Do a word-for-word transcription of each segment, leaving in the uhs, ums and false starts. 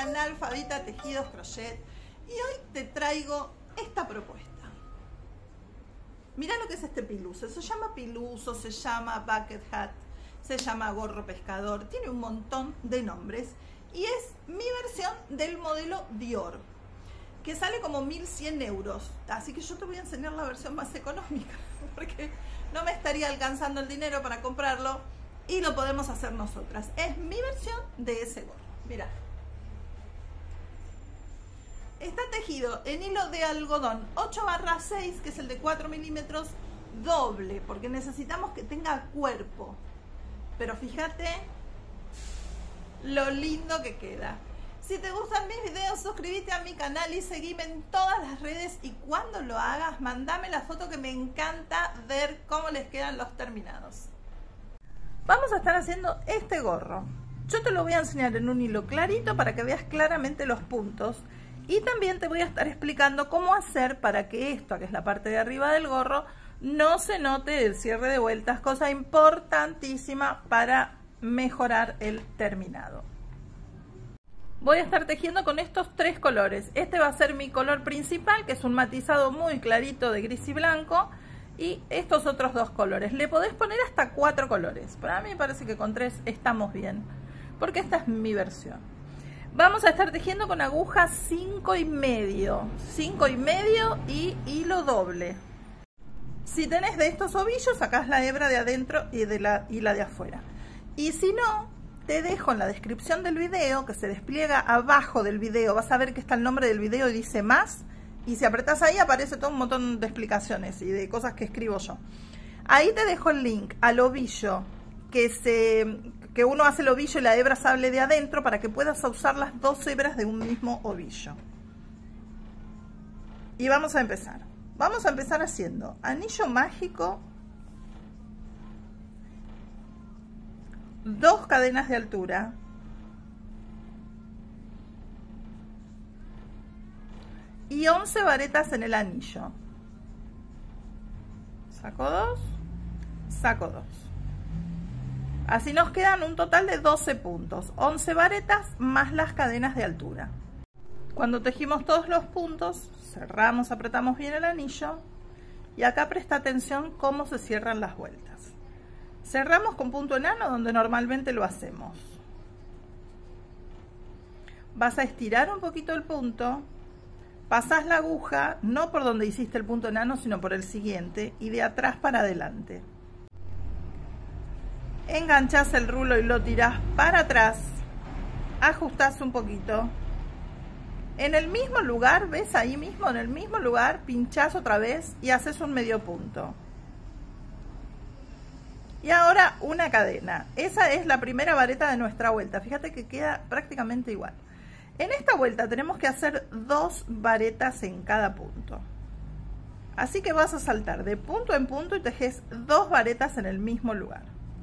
canal Fabita Tejidos Crochet y hoy te traigo esta propuesta. Mirá lo que es este piluso, se llama piluso, se llama bucket hat, se llama gorro pescador, tiene un montón de nombres y es mi versión del modelo Dior, que sale como mil cien euros, así que yo te voy a enseñar la versión más económica porque no me estaría alcanzando el dinero para comprarlo y lo podemos hacer nosotras. Es mi versión de ese gorro. Mira, está tejido en hilo de algodón ocho barra seis, que es el de cuatro milímetros, doble, porque necesitamos que tenga cuerpo. Pero fíjate lo lindo que queda. Si te gustan mis videos, suscríbete a mi canal y seguime en todas las redes. Y cuando lo hagas, mandame la foto, que me encanta ver cómo les quedan los terminados. Vamos a estar haciendo este gorro. Yo te lo voy a enseñar en un hilo clarito para que veas claramente los puntos. Y también te voy a estar explicando cómo hacer para que esto, que es la parte de arriba del gorro, no se note el cierre de vueltas, cosa importantísima para mejorar el terminado. Voy a estar tejiendo con estos tres colores. Este va a ser mi color principal, que es un matizado muy clarito de gris y blanco, y estos otros dos colores. Le podés poner hasta cuatro colores. Para mí me parece que con tres estamos bien, porque esta es mi versión. Vamos a estar tejiendo con aguja cinco y medio, cinco y medio y hilo doble. Si tenés de estos ovillos, sacás la hebra de adentro y, de la, y la de afuera. Y si no, te dejo en la descripción del video, que se despliega abajo del video. Vas a ver que está el nombre del video y dice más. Y si apretás ahí, aparece todo un montón de explicaciones y de cosas que escribo yo. Ahí te dejo el link al ovillo, que, se, que uno hace el ovillo y la hebra sale de adentro, para que puedas usar las dos hebras de un mismo ovillo. Y vamos a empezar. Vamos a empezar haciendo anillo mágico, dos cadenas de altura, y once varetas en el anillo. Saco dos, saco dos. Así nos quedan un total de doce puntos, once varetas más las cadenas de altura. Cuando tejimos todos los puntos, cerramos, apretamos bien el anillo y acá presta atención cómo se cierran las vueltas. Cerramos con punto enano, donde normalmente lo hacemos. Vas a estirar un poquito el punto, pasás la aguja, no por donde hiciste el punto enano, sino por el siguiente, y de atrás para adelante. Enganchás el rulo y lo tirás para atrás, ajustás un poquito. En el mismo lugar, ¿ves? Ahí mismo, en el mismo lugar, pinchás otra vez y haces un medio punto. Y ahora una cadena. Esa es la primera vareta de nuestra vuelta. Fíjate que queda prácticamente igual. En esta vuelta tenemos que hacer dos varetas en cada punto. Así que vas a saltar de punto en punto y tejes dos varetas en el mismo lugar.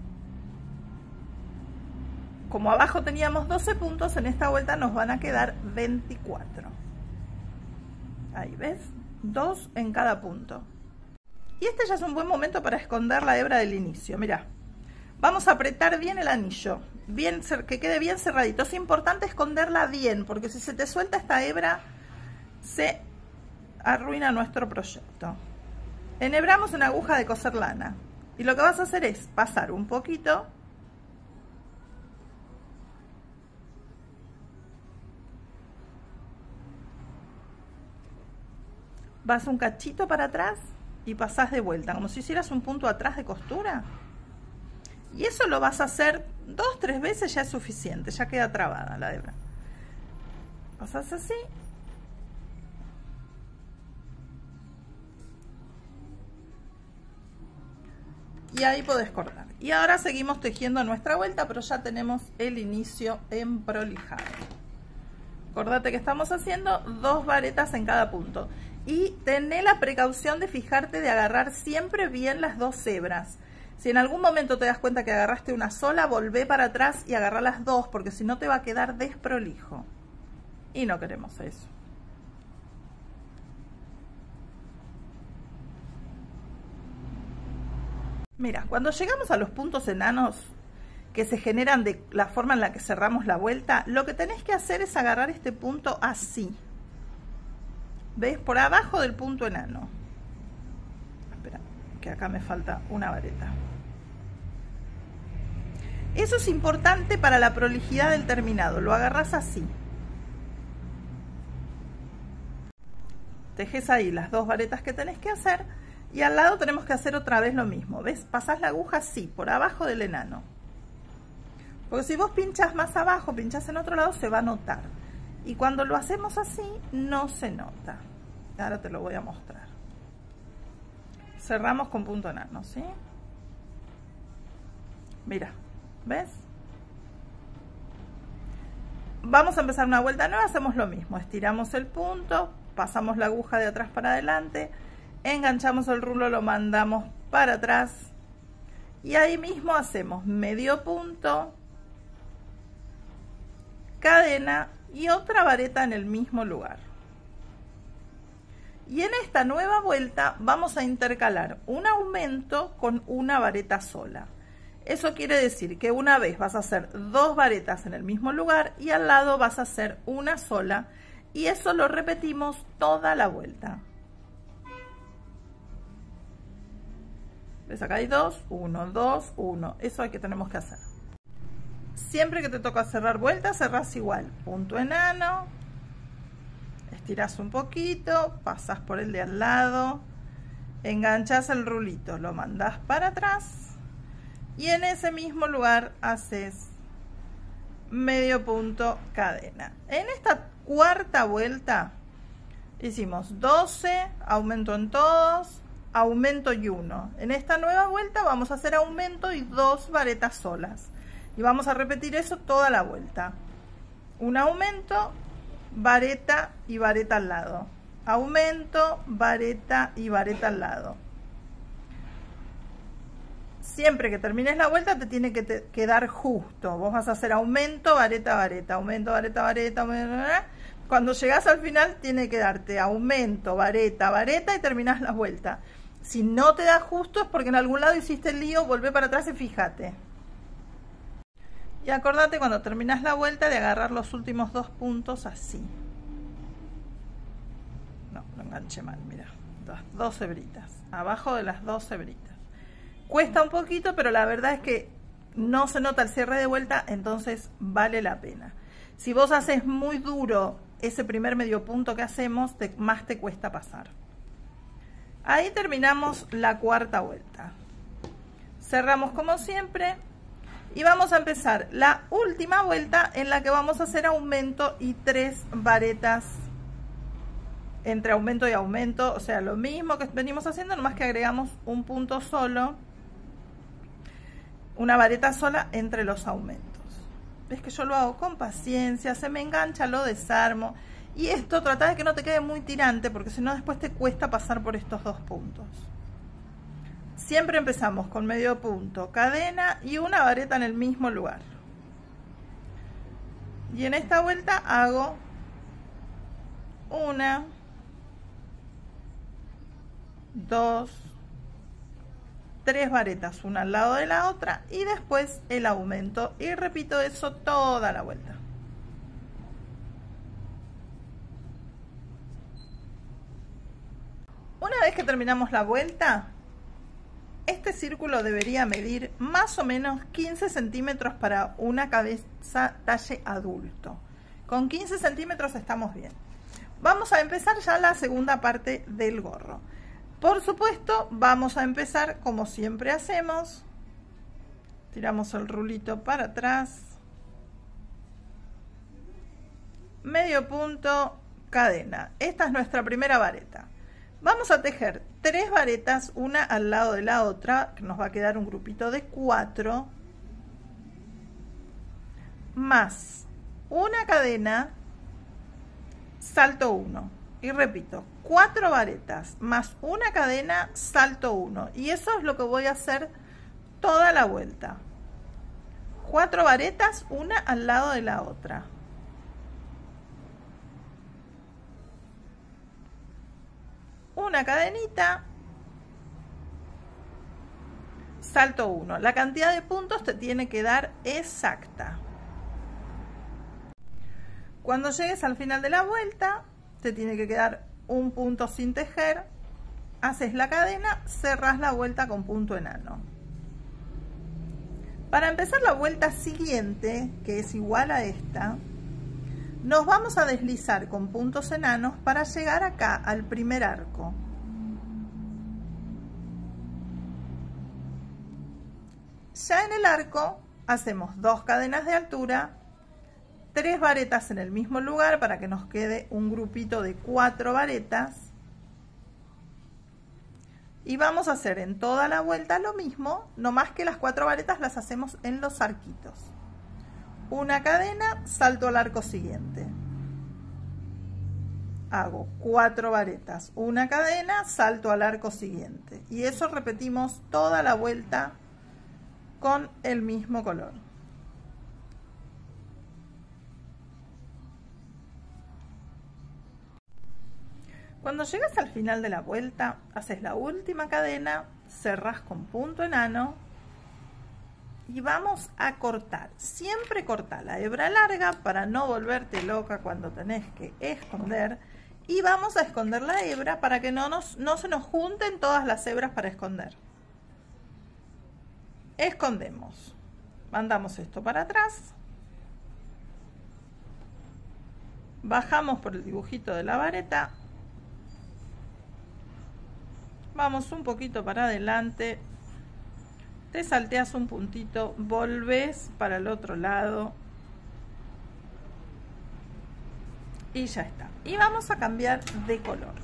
Como abajo teníamos doce puntos, en esta vuelta nos van a quedar veinticuatro. Ahí, ¿ves? Dos en cada punto. Y este ya es un buen momento para esconder la hebra del inicio. Mirá, vamos a apretar bien el anillo, bien, que quede bien cerradito. Es importante esconderla bien, porque si se te suelta esta hebra, se arruina nuestro proyecto. Enhebramos una aguja de coser lana. Y lo que vas a hacer es pasar un poquito. Vas un cachito para atrás y pasás de vuelta, como si hicieras un punto atrás de costura. Y eso lo vas a hacer dos, tres veces, ya es suficiente, ya queda trabada la hebra. Pasás así. Y ahí podés cortar. Y ahora seguimos tejiendo nuestra vuelta, pero ya tenemos el inicio emprolijado. Acordate que estamos haciendo dos varetas en cada punto. Y tené la precaución de fijarte de agarrar siempre bien las dos hebras. Si en algún momento te das cuenta que agarraste una sola, volvé para atrás y agarrá las dos, porque si no te va a quedar desprolijo. Y no queremos eso. Mira, cuando llegamos a los puntos enanos, que se generan de la forma en la que cerramos la vuelta, lo que tenés que hacer es agarrar este punto así. ¿Ves? Por abajo del punto enano. Espera, que acá me falta una vareta. Eso es importante para la prolijidad del terminado. Lo agarrás así. Tejes ahí las dos varetas que tenés que hacer. Y al lado tenemos que hacer otra vez lo mismo. ¿Ves? Pasás la aguja así, por abajo del enano. Porque si vos pinchás más abajo, pinchás en otro lado, se va a notar. Y cuando lo hacemos así, no se nota. Ahora te lo voy a mostrar. Cerramos con punto enano, ¿sí? Mira, ¿ves? Vamos a empezar una vuelta nueva, hacemos lo mismo. Estiramos el punto, pasamos la aguja de atrás para adelante, enganchamos el rulo, lo mandamos para atrás. Y ahí mismo hacemos medio punto, cadena y otra vareta en el mismo lugar. Y en esta nueva vuelta vamos a intercalar un aumento con una vareta sola. Eso quiere decir que una vez vas a hacer dos varetas en el mismo lugar y al lado vas a hacer una sola, y eso lo repetimos toda la vuelta. ¿Ves? Acá hay dos, uno, dos, uno. Eso es que tenemos que hacer. Siempre que te toca cerrar vuelta, cerrás igual. Punto enano, estirás un poquito, pasás por el de al lado, enganchás el rulito, lo mandás para atrás y en ese mismo lugar haces medio punto, cadena. En esta cuarta vuelta hicimos doce, aumento en todos, aumento y uno. En esta nueva vuelta vamos a hacer aumento y dos varetas solas. Y vamos a repetir eso toda la vuelta. Un aumento, vareta y vareta al lado. Aumento, vareta y vareta al lado. Siempre que termines la vuelta te tiene que te quedar justo. Vos vas a hacer aumento, vareta, vareta, aumento, vareta, vareta, aumento, vareta. Cuando llegás al final tiene que darte aumento, vareta, vareta y terminás la vuelta. Si no te da justo es porque en algún lado hiciste el lío, volvé para atrás y fíjate. Y acordate cuando terminas la vuelta de agarrar los últimos dos puntos así. No, lo enganché mal, mira. Las dos hebritas. Abajo de las dos hebritas. Cuesta un poquito, pero la verdad es que no se nota el cierre de vuelta, entonces vale la pena. Si vos haces muy duro ese primer medio punto que hacemos, te, más te cuesta pasar. Ahí terminamos la cuarta vuelta. Cerramos como siempre. Y vamos a empezar la última vuelta en la que vamos a hacer aumento y tres varetas entre aumento y aumento. O sea, lo mismo que venimos haciendo, nomás que agregamos un punto solo, una vareta sola entre los aumentos. Ves que yo lo hago con paciencia, se me engancha, lo desarmo. Y esto trata de que no te quede muy tirante, porque si no después te cuesta pasar por estos dos puntos. Siempre empezamos con medio punto, cadena y una vareta en el mismo lugar. Y en esta vuelta hago una, dos, tres varetas, una al lado de la otra y después el aumento. Y repito eso toda la vuelta. Una vez que terminamos la vuelta, este círculo debería medir más o menos quince centímetros para una cabeza talle adulto. Con quince centímetros estamos bien. Vamos a empezar ya la segunda parte del gorro. Por supuesto, vamos a empezar como siempre hacemos. Tiramos el rulito para atrás. Medio punto, cadena. Esta es nuestra primera vareta. Vamos a tejer tres varetas, una al lado de la otra, que nos va a quedar un grupito de cuatro, más una cadena, salto uno. Y repito, cuatro varetas más una cadena, salto uno. Y eso es lo que voy a hacer toda la vuelta. Cuatro varetas, una al lado de la otra. Una cadenita, salto uno. La cantidad de puntos te tiene que dar exacta. Cuando llegues al final de la vuelta, te tiene que quedar un punto sin tejer. Haces la cadena, cerrás la vuelta con punto enano. Para empezar la vuelta siguiente, que es igual a esta, nos vamos a deslizar con puntos enanos para llegar acá al primer arco. Ya en el arco hacemos dos cadenas de altura, tres varetas en el mismo lugar para que nos quede un grupito de cuatro varetas. Y vamos a hacer en toda la vuelta lo mismo, no más que las cuatro varetas las hacemos en los arquitos. Una cadena, salto al arco siguiente. Hago cuatro varetas, una cadena, salto al arco siguiente. Y eso repetimos toda la vuelta con el mismo color. Cuando llegas al final de la vuelta, haces la última cadena, cerrás con punto enano y vamos a cortar. Siempre corta la hebra larga para no volverte loca cuando tenés que esconder, y vamos a esconder la hebra para que no, nos, no se nos junten todas las hebras para esconder. Escondemos, mandamos esto para atrás, bajamos por el dibujito de la vareta, vamos un poquito para adelante, te salteas un puntito, volvés para el otro lado y ya está. Y vamos a cambiar de color.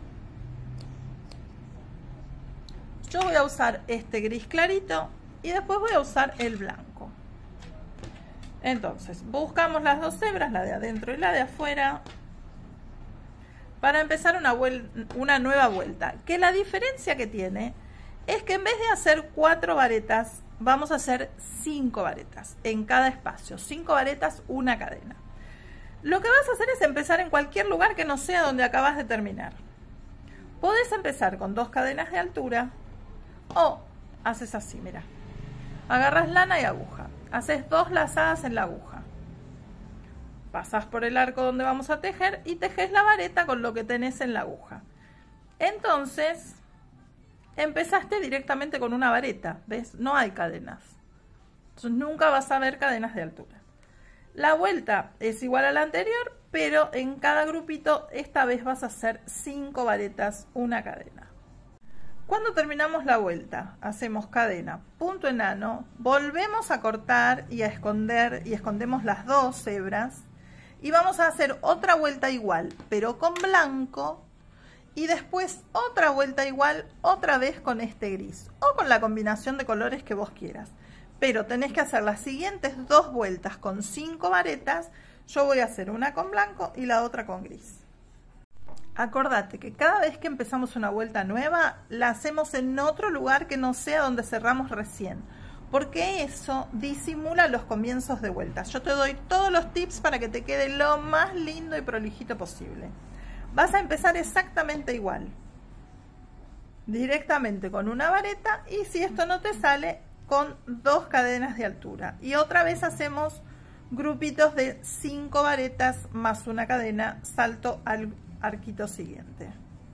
Yo voy a usar este gris clarito y después voy a usar el blanco. Entonces buscamos las dos hebras, la de adentro y la de afuera, para empezar una, una nueva vuelta, que la diferencia que tiene es que en vez de hacer cuatro varetas, vamos a hacer cinco varetas en cada espacio. Cinco varetas, una cadena. Lo que vas a hacer es empezar en cualquier lugar que no sea donde acabas de terminar. Podés empezar con dos cadenas de altura o haces así, mira. Agarras lana y aguja, haces dos lazadas en la aguja. Pasás por el arco donde vamos a tejer y tejes la vareta con lo que tenés en la aguja. Entonces, empezaste directamente con una vareta, ¿ves? No hay cadenas. Entonces nunca vas a ver cadenas de altura. La vuelta es igual a la anterior, pero en cada grupito esta vez vas a hacer cinco varetas, una cadena. Cuando terminamos la vuelta, hacemos cadena, punto enano, volvemos a cortar y a esconder, y escondemos las dos hebras. Y vamos a hacer otra vuelta igual, pero con blanco, y después otra vuelta igual, otra vez con este gris, o con la combinación de colores que vos quieras. Pero tenés que hacer las siguientes dos vueltas con cinco varetas. Yo voy a hacer una con blanco y la otra con gris. Acordate que cada vez que empezamos una vuelta nueva, la hacemos en otro lugar que no sea donde cerramos recién, porque eso disimula los comienzos de vueltas. Yo te doy todos los tips para que te quede lo más lindo y prolijito posible. Vas a empezar exactamente igual, directamente con una vareta, y si esto no te sale, con dos cadenas de altura. Y otra vez hacemos grupitos de cinco varetas más una cadena, salto al arquito siguiente.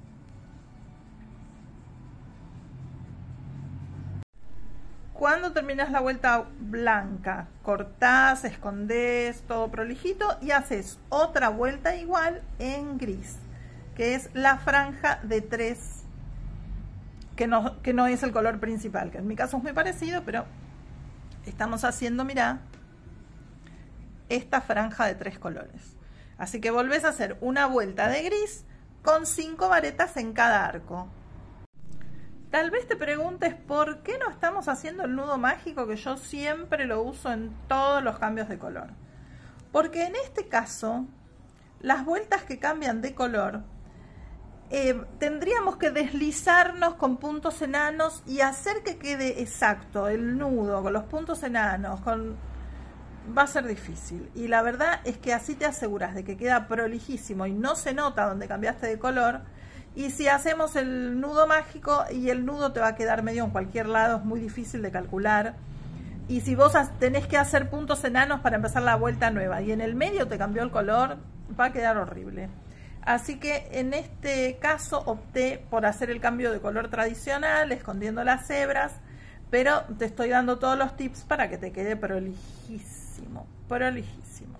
Cuando terminas la vuelta blanca, cortás, escondés, todo prolijito, y haces otra vuelta igual en gris, que es la franja de tres, que no, que no es el color principal, que en mi caso es muy parecido, pero estamos haciendo, mirá, esta franja de tres colores. Así que volvés a hacer una vuelta de gris con cinco varetas en cada arco. Tal vez te preguntes por qué no estamos haciendo el nudo mágico, que yo siempre lo uso en todos los cambios de color. Porque en este caso, las vueltas que cambian de color, eh, tendríamos que deslizarnos con puntos enanos y hacer que quede exacto el nudo con los puntos enanos. Con... va a ser difícil. Y la verdad es que así te aseguras de que queda prolijísimo y no se nota donde cambiaste de color. Y si hacemos el nudo mágico, y el nudo te va a quedar medio en cualquier lado, es muy difícil de calcular. Y si vos tenés que hacer puntos enanos para empezar la vuelta nueva y en el medio te cambió el color, va a quedar horrible. Así que en este caso opté por hacer el cambio de color tradicional, escondiendo las hebras, pero te estoy dando todos los tips para que te quede prolijísimo, prolijísimo.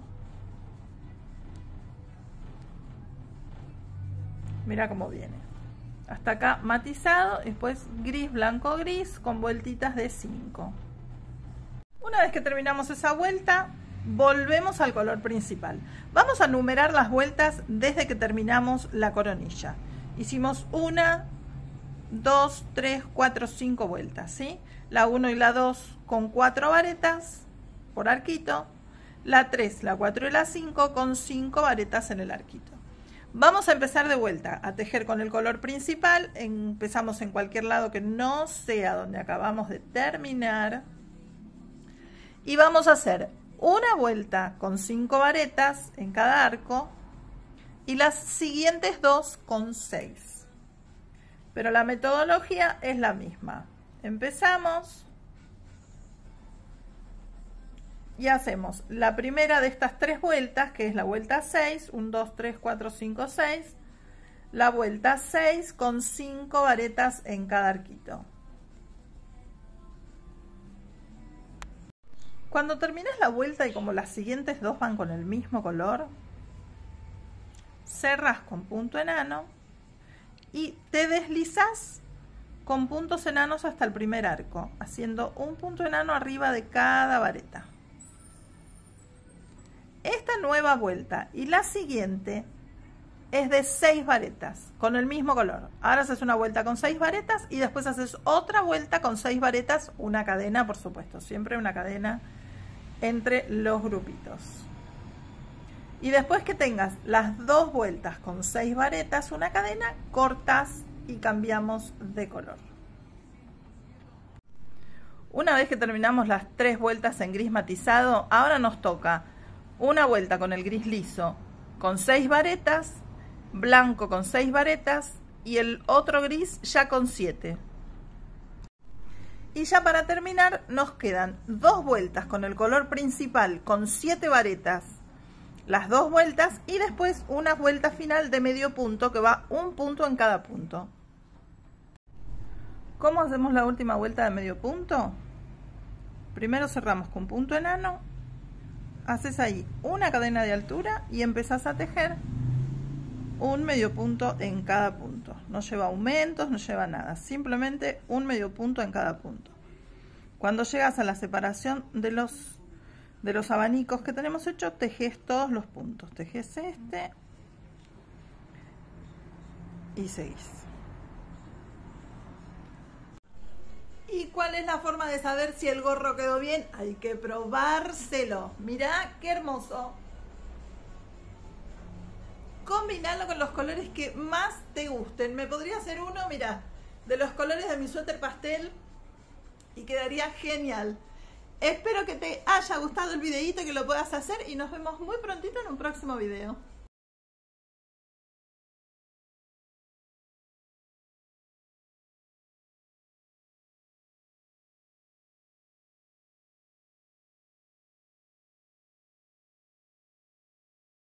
Mira cómo viene. Hasta acá matizado, después gris, blanco, gris con vueltitas de cinco. Una vez que terminamos esa vuelta, volvemos al color principal. Vamos a numerar las vueltas desde que terminamos la coronilla. Hicimos una, dos, tres, cuatro, cinco vueltas, ¿sí? La uno y la dos con cuatro varetas por arquito. La tres, la cuatro y la cinco con cinco varetas en el arquito. Vamos a empezar de vuelta a tejer con el color principal. Empezamos en cualquier lado que no sea donde acabamos de terminar. Y vamos a hacer una vuelta con cinco varetas en cada arco y las siguientes dos con seis. Pero la metodología es la misma. Empezamos y hacemos la primera de estas tres vueltas, que es la vuelta seis, uno, dos, tres, cuatro, cinco, seis, la vuelta seis con cinco varetas en cada arquito. Cuando terminas la vuelta y como las siguientes dos van con el mismo color, cerras con punto enano y te deslizas con puntos enanos hasta el primer arco, haciendo un punto enano arriba de cada vareta. Esta nueva vuelta y la siguiente es de seis varetas con el mismo color. Ahora haces una vuelta con seis varetas y después haces otra vuelta con seis varetas, una cadena, por supuesto, siempre una cadena entre los grupitos. Y después que tengas las dos vueltas con seis varetas, una cadena, cortas y cambiamos de color. Una vez que terminamos las tres vueltas en gris matizado, ahora nos toca una vuelta con el gris liso con seis varetas, blanco con seis varetas y el otro gris ya con siete. Y ya para terminar nos quedan dos vueltas con el color principal con siete varetas, las dos vueltas y después una vuelta final de medio punto que va un punto en cada punto. ¿Cómo hacemos la última vuelta de medio punto? Primero cerramos con punto enano, haces ahí una cadena de altura y empezás a tejer un medio punto en cada punto. No lleva aumentos, no lleva nada, simplemente un medio punto en cada punto. Cuando llegas a la separación de los, de los abanicos que tenemos hecho, tejes todos los puntos. Tejes este y seguís. ¿Y cuál es la forma de saber si el gorro quedó bien? Hay que probárselo. Mirá qué hermoso. Combinarlo con los colores que más te gusten. Me podría hacer uno, mira, de los colores de mi suéter pastel y quedaría genial. Espero que te haya gustado el videíto, que lo puedas hacer y nos vemos muy prontito en un próximo video.